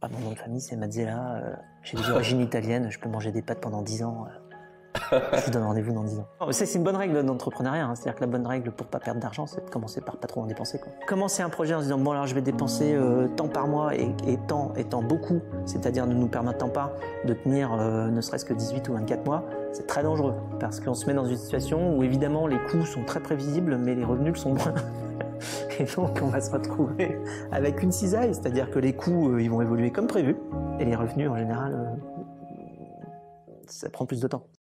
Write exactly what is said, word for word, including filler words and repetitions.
Ah, mon nom de famille, c'est Mazzella. Euh, J'ai des origines italiennes. Je peux manger des pâtes pendant dix ans. Euh, je vous donne rendez-vous dans dix ans. Oh, ça, c'est une bonne règle d'entrepreneuriat. Hein. C'est-à-dire que la bonne règle pour pas perdre d'argent, c'est de commencer par pas trop en dépenser. Quoi. Commencer un projet en se disant bon alors je vais dépenser euh, tant par mois et, et tant étant beaucoup, c'est-à-dire ne nous permettant pas de tenir euh, ne serait-ce que dix-huit ou vingt-quatre mois, c'est très dangereux parce qu'on se met dans une situation où évidemment les coûts sont très prévisibles, mais les revenus le sont moins. Et donc on va se retrouver avec une cisaille, c'est-à-dire que les coûts euh, ils vont évoluer comme prévu et les revenus en général euh, ça prend plus de temps.